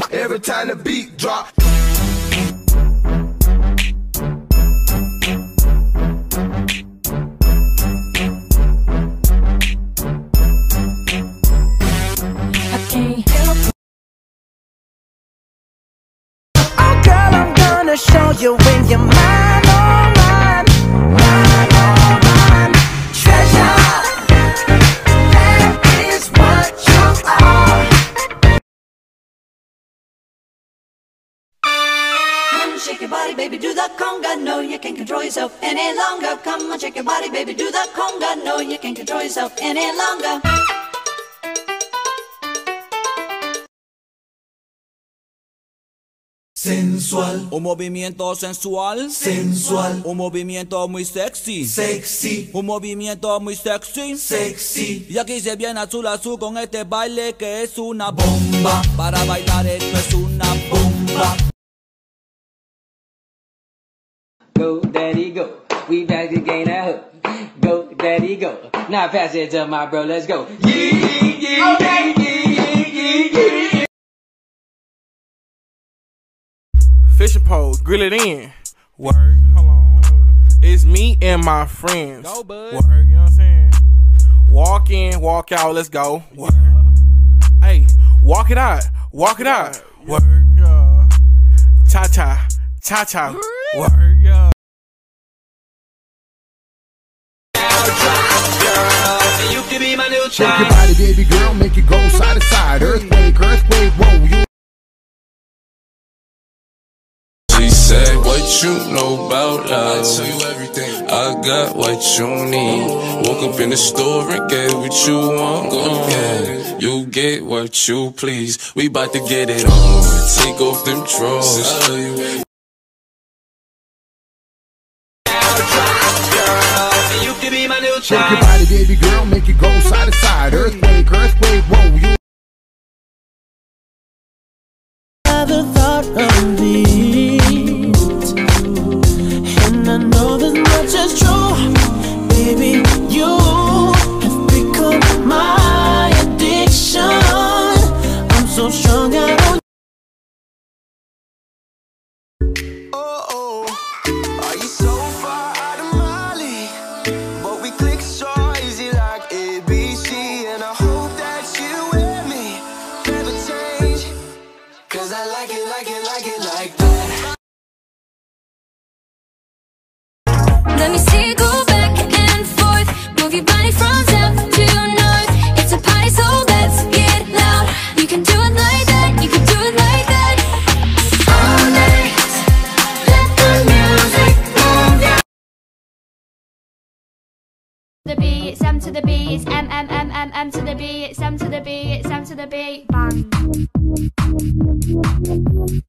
pop every time the beat drop. Show you when you're mine, oh mine, mine, oh mine. Treasure, that is what you are. Come on, shake your body, baby, do the conga. No, you can't control yourself any longer. Come on, shake your body, baby, do the conga. No, you can't control yourself any longer. Sensual, un movimiento sensual, sensual, un movimiento muy sexy, sexy, un movimiento muy sexy, sexy. Y aquí se viene azul azul con este baile que es una bomba. Para bailar esto es una bomba. Go, daddy, go. We back to gain that hook. Go, daddy, go. Now pass it to my bro. Let's go. Fishing pole, grill it in. Work, hold on. It's me and my friends. Go, bud. Work, you know what I'm saying? Walk in, walk out, let's go. Work. Hey, walk it out, walk it out. Work, cha cha, cha cha. Work, yeah. You can be my new Shake your body, baby girl, make it go side to side. Earthquake, earthquake, whoa, you. She said, what you know about love? I tell you everything. I got what you need. Woke up in the store and get what you want. Go ahead, you get what you please. We bout to get it on. Take off them drawers. You can be my new Shake your body, baby girl, make it go side to side. Earthquake, earthquake, whoa, you. Never thought of it, and I know this much is true. Baby, you have become my addiction. I'm so strong, I don't. Are you so far out of my league? But we click so easy like ABC. And I hope that you and me never change. Cause I like it, like it, like it, like that. Let me see you go back and forth. Move your body from south to north. It's a party, so let's get loud. You can do it like that, you can do it like that. All night, let the music move you. The B, it's M to the B, it's M, M, M, M, M to the B, it's M to the B, it's M to the B, bang.